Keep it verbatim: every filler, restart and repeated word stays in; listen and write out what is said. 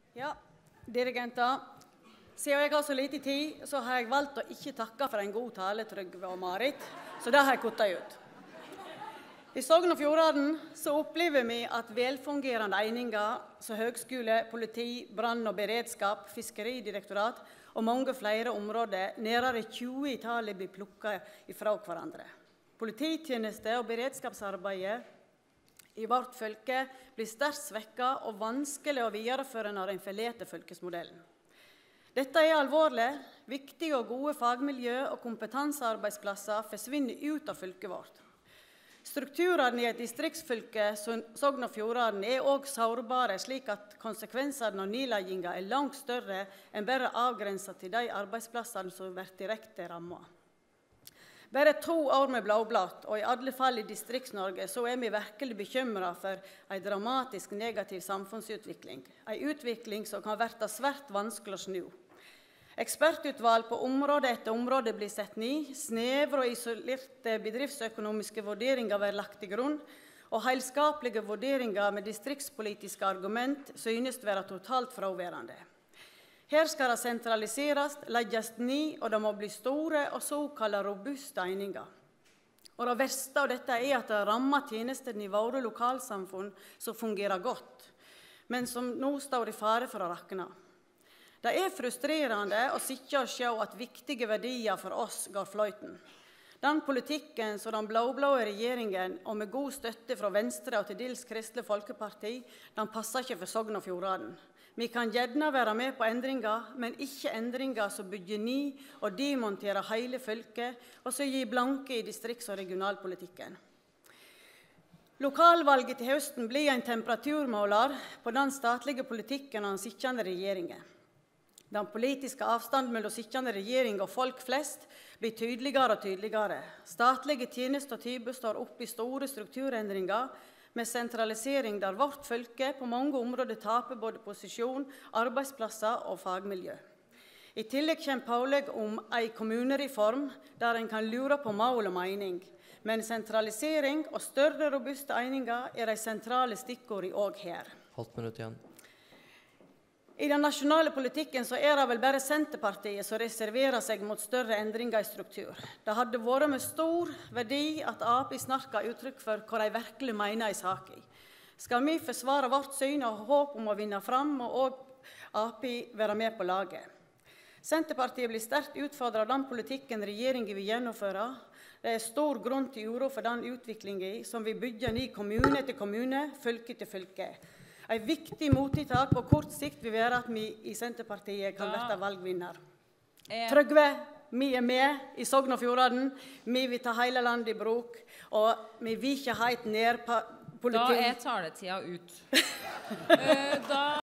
Ja, dirigenter. Siden jeg har så lite tid, så har jeg valgt å ikke takke for en god tale, Trygve og Marit, så det har jeg kuttet ut. I Sogn og Fjordane så opplever vi at velfungerende eininger som høgskole, politi, brann og beredskap, fiskeridirektorat og mange flere områder nærmere tjue i tallet blir plukket ifra hverandre. Polititjeneste og beredskapsarbeidet i vårt fylke blir sterkt svekket og vanskelig å videreføre når en forlater fylkesmodellen. Dette er alvorlig. Viktige og gode fagmiljø og kompetansearbeidsplasser forsvinner ut av fylket vårt. Strukturene i et distriktsfylke som Sogn og Fjordane er også sårbare, slik at konsekvensene av nedleggingen er langt større enn bare avgrenset til de arbeidsplassene som blir direkte rammet. Bare to år med blåblått, og i alle fall i Distrikts-Norge, så er vi virkelig bekymret for en dramatisk negativ samfunnsutvikling. En utvikling som kan være svært vanskelig å snu. Ekspertutvalg på område etter område blir sett ned, snevre og isolerte bedriftsøkonomiske vurderinger blir lagt til grunn, og helskapelige vurderinger med distriktspolitiske argument synes være totalt fraværende. Her skal det sentraliseres, legges ned, og det må bli store og såkalte robuste eininger. Og det verste av dette er at det rammer tjenestene i våre lokalsamfunn som fungerer godt, men som nå står i fare for å rakne. Det er frustrerende å sitte og se at viktige verdier for oss går fløyten. Den politikken som den blå-blå regjeringen, og med god støtte fra Venstre og til dels Kristelig Folkeparti, den passer ikke for Sogn og Fjordane. Vi kan gjerne være med på endringer, men ikke endringer som bygger ned og demonterer hele fylket, og som gir blanke i distrikts- og regionalpolitikken. Lokalvalget til høsten blir en temperaturmåler på den statlige politikken og den sittende regjeringen. Den politiske avstanden mellom sittende regjering og folk flest blir tydeligere og tydeligere. Statlige tjenester og tilbud står opp i store strukturendringer, med sentralisering der vårt fylke på mange områder taper både posisjon, arbeidsplasser og fagmiljø. I tillegg kommer pålegg om en kommunereform der en kan lure på mål og mening, men sentralisering og større robuste eininger er de sentrale stikkordene også her. Halvt minutt igjen. I den nasjonale politikken så er det vel bare Senterpartiet som reserverer seg mot større endringer i struktur. Det hadde vært med stor verdi at A P snart ga uttrykk for hva de virkelig mener i saken. Skal vi forsvare vårt syn og håp om å vinne fram, må også A P være med på laget. Senterpartiet blir sterkt utfordret av den politikken regjeringen vil gjennomføre. Det er stor grunn til uro for den utviklingen som vil bygge ny kommune til kommune, fylke til fylke. Et viktig mottiltak på kort sikt vil være at vi i Senterpartiet kan bli valgvinner. Trygve, vi er med i Sogn og Fjordane. Vi vil ta hele landet i bruk, og vi vil ikke ha et nærpolitikk. Da er taletida ut. uh, da